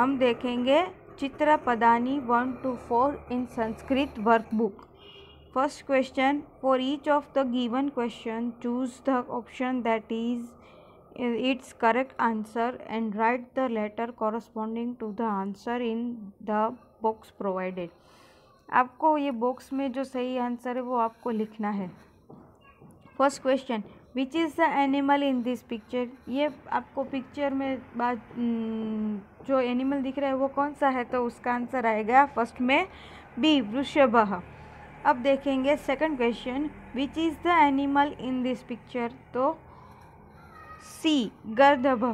हम देखेंगे चित्रपदानी 1 to 4 in Sanskrit workbook. First question, for each of the given question choose the option that is its correct answer and write the letter corresponding to the answer in the box provided। आपको ये box में जो सही answer है वो आपको लिखना है। First question, which is the animal in this picture. ये आपको पिक्चर में जो एनिमल दिख रहा है वो कौन सा है, तो उसका आंसर आएगा फर्स्ट में बी, वृषभ। अब देखेंगे second question, which is the animal in this picture, तो सी, गर्दभ।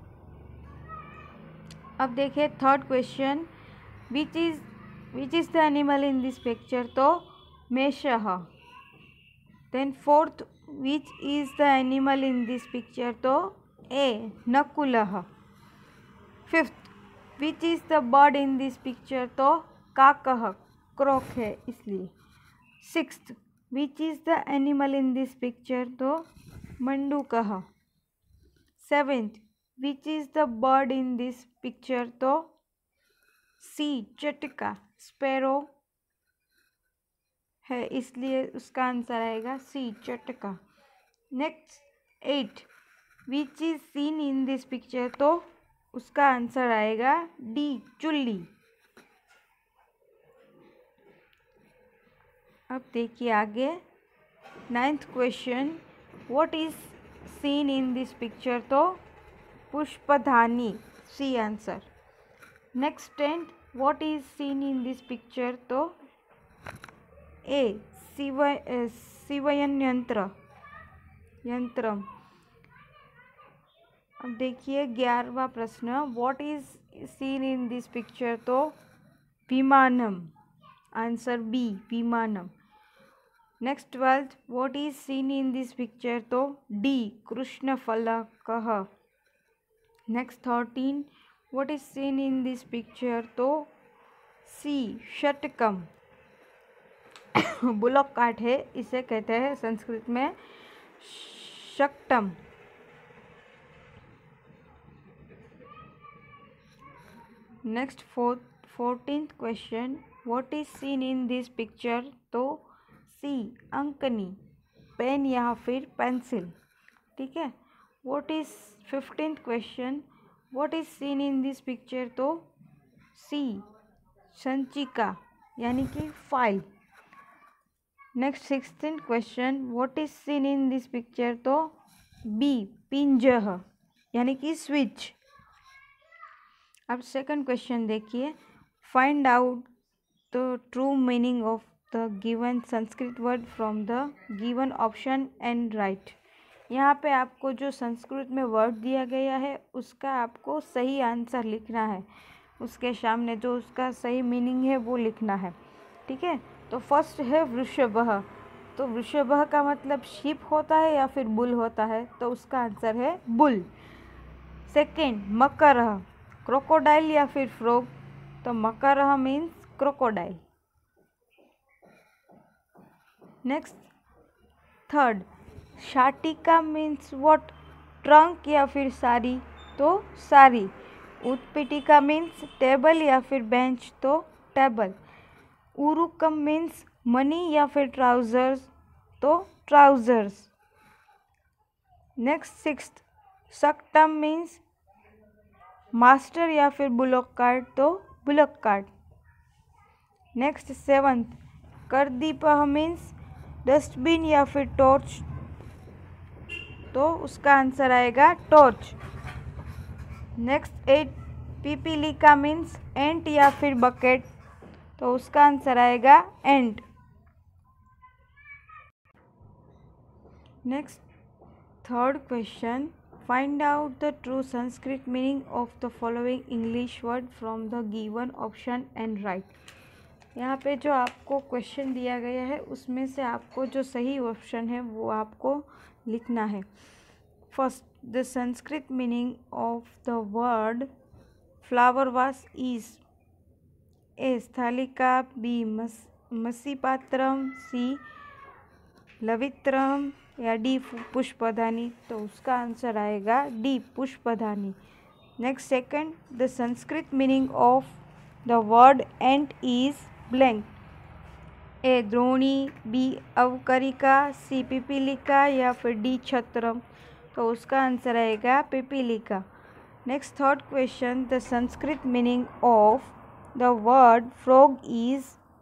अब देखिए third question, which is the animal in this picture, तो मेषः। Then fourth, which is the animal in this picture, तो ए, नकुलः। Fifth, which is the bird in this picture, तो काकः, क्रोक है इसलिए। Sixth, which is the animal in this picture, तो मंडूकः। Seventh, which is the bird in this picture, तो C, चटका, स्पैरो है इसलिए उसका आंसर आएगा सी, चटका। Next 8, which is scene in this picture, तो उसका आंसर आएगा डी, चुल्ली। अब देखिए आगे ninth question, what is scene in this picture, तो पुष्पदानी, C answer. Next 10th, what is scene in this picture, तो ए, शिवयन यंत्रम। अब देखिए 11वां प्रश्न, what is scene in this picture, तो विमानम, आंसर बी, विमानम। Next 12th, what is scene in this picture, तो D, कृष्णफलकः। Next 13, what is scene in this picture, तो सी, षटकम। बुलक कार्ट है, इसे कहते हैं संस्कृत में शक्टम। Next 14th question, what is scene in this picture, तो सी, अंकनी, पेन या फिर पेंसिल। ठीक है। What is 15th question, what is scene in this picture, तो सी, संचिका यानी कि file. Next 16th question, what is scene in this picture, तो बी, पिंजह यानी कि स्विच। अब सेकंड क्वेश्चन देखिए, find out the true meaning of the given Sanskrit word from the given option and write. यहाँ पे आपको जो संस्कृत में वर्ड दिया गया है उसका आपको सही आंसर लिखना है, उसके सामने जो उसका सही मीनिंग है वो लिखना है। ठीक है। तो फर्स्ट है वृषभः, तो वृषभः का मतलब शिप होता है या फिर बुल होता है, तो उसका आंसर है बुल। सेकेंड, मकरः, क्रोकोडाइल या फिर फ्रॉग, तो मकरः मीन्स क्रोकोडाइल। नेक्स्ट थर्ड, शाटिका मीन्स व्हाट, ट्रंक या फिर साड़ी, तो साड़ी। उत्पीठिका मीन्स टेबल या फिर बेंच, तो टेबल। उरुकम मीन्स मनी या फिर ट्राउजर्स, तो ट्राउजर्स। नेक्स्ट सिक्स्थ, सक्टम मीन्स मास्टर या फिर बुलक कार्ट, तो बुलक कार्ट। नेक्स्ट सेवंथ, करदीपः मीन्स डस्टबिन या फिर टॉर्च, तो उसका आंसर आएगा टॉर्च। नेक्स्ट 8, पिपीलिका मीन्स एंट या फिर बकेट, तो उसका आंसर आएगा ant. Next third question, find out the true Sanskrit meaning of the following English word from the given option and write. यहाँ पे जो आपको क्वेश्चन दिया गया है उसमें से आपको जो सही ऑप्शन है वो आपको लिखना है। First, the Sanskrit meaning of the word flower vase is A, स्थालिका, बी, मसीपात्रम, सी, लवित्रम या डी, पुष्पदानी, तो उसका आंसर आएगा डी, पुष्पदानी। Next second, the Sanskrit meaning of the word ant is blank. A द्रोणी, बी अवकरिका, सी पिपीलिका या फिर डी छत्रम। तो उसका आंसर आएगा पिपीलिका। Next third question, the Sanskrit meaning of the word frog is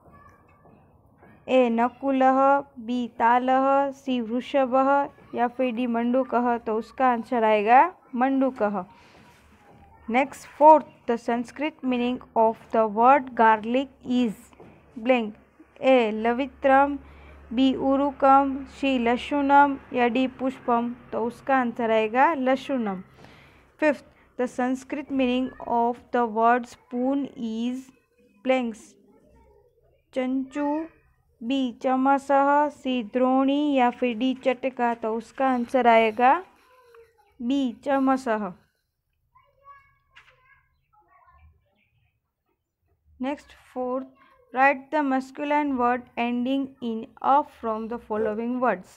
A नकुलः, बी तालः, सी वृषभः या फिर डी मंडूकः। तो उसका आंसर आएगा मंडूकः। Next fourth, the Sanskrit meaning of the word garlic is blank. A लवित्रम, बी उरुकम, सी लशुनम या डी पुष्पम। तो उसका आंसर आएगा लशुनम। Fifth, the Sanskrit meaning of the word spoon is blanks. चंचू, बी चमसः, सी द्रोणी या फिर डी चटका। तो उसका आंसर आएगा बी चमसः। Next fourth, write the masculine word ending in अ फ्रॉम द फॉलोइंग वर्ड्स।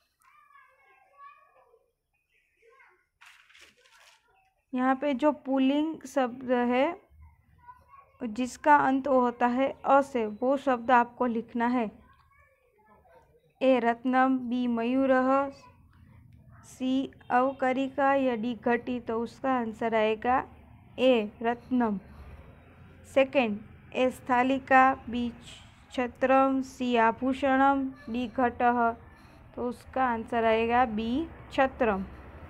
यहाँ पे जो पुल्लिंग शब्द है जिसका अंत होता है अ से, वो शब्द आपको लिखना है। ए रत्नम, बी मयूरः, सी अवकरिका या डी घटी। तो उसका आंसर आएगा ए रत्नम। सेकेंड, ए स्थालिका, बी छत्रम, सी आभूषणम, डी घटः। तो उसका आंसर आएगा बी छत्रम।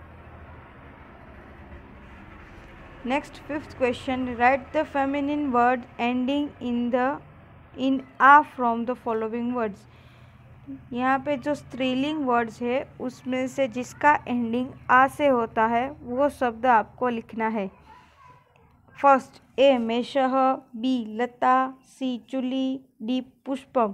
Next fifth question, write the feminine word ending in आ फ्रॉम द फॉलोइंग वर्ड्स। यहाँ पे जो स्त्रीलिंग वर्ड्स है उसमें से जिसका एंडिंग आ से होता है वो शब्द आपको लिखना है। फर्स्ट, ए मेषः, बी लता, सी चुली, डी पुष्पम।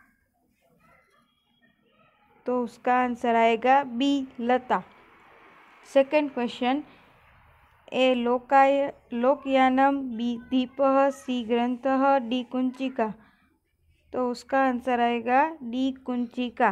तो उसका आंसर आएगा बी लता। सेकेंड क्वेश्चन, ए लोकयानम, बी दीपः, सी ग्रंथः, डी कुंचिका। तो उसका आंसर आएगा डी कुंचिका।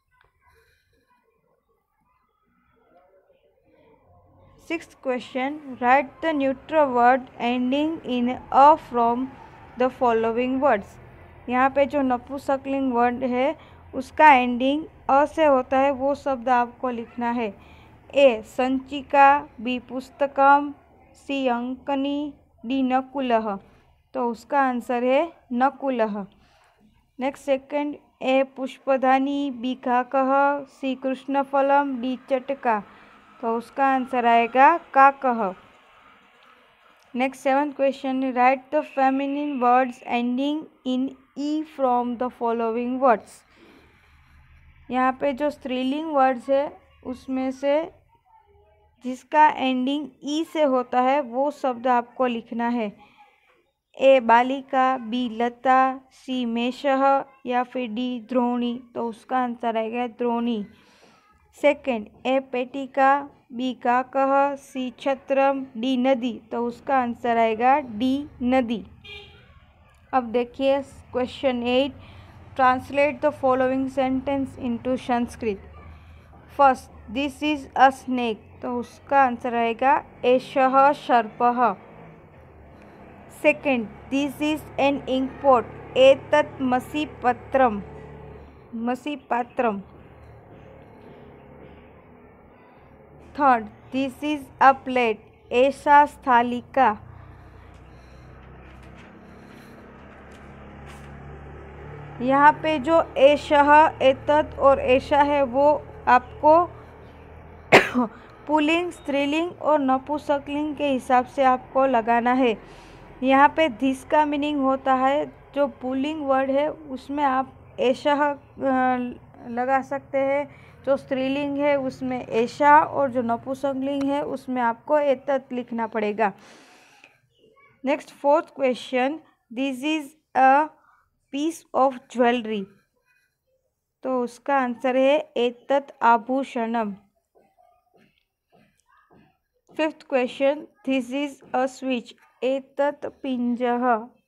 Sixth question, write the neutral word ending in अ फ्रॉम द फॉलोइंग वर्ड्स। यहाँ पे जो नपुंसकलिंग वर्ड है उसका एंडिंग अ से होता है, वो शब्द आपको लिखना है। ए संचिका, बी पुस्तकम, सी अंकनी, डी नकुलः। तो उसका आंसर है नकुलः। नेक्स्ट सेकंड, ए पुष्पधानी, बी काकः, सी कृष्णफलम, डी चटका। तो उसका आंसर आएगा काकः। Next seventh question, write the feminine words ending in ई फ्रॉम द फॉलोइंग वर्ड्स। यहाँ पे जो स्त्रीलिंग वर्ड्स है उसमें से जिसका एंडिंग ई से होता है वो शब्द आपको लिखना है। ए बालिका, बी लता, सी मेषः या फिर डी द्रोणी। तो उसका आंसर आएगा द्रोणी। सेकेंड, ए पेटिका, बी काकः, सी छत्रम, डी नदी। तो उसका आंसर आएगा डी नदी। अब देखिए question 8, translate the following sentence into Sanskrit. First, this is a snake. तो उसका आंसर आएगा एषः सर्पः। Second, this is an ink pot, एतत् मसीपत्रम, मसीपात्रम। Third, this is a plate, एषा स्थालिका। यहाँ पे जो एषः, एतत् और एषा है वो आपको पुल्लिंग, स्त्रीलिंग और नपुंसकलिंग के हिसाब से आपको लगाना है। यहाँ पे दिस का मीनिंग होता है, जो पुल्लिंग वर्ड है उसमें आप एषः लगा सकते हैं, जो स्त्रीलिंग है उसमें एषा और जो नपुंसकलिंग है उसमें आपको एतत् लिखना पड़ेगा। Next fourth question, this is a piece of jewellery. तो उसका आंसर है एतत् आभूषणम। Fifth question, this is a switch, एतत् पिंजः।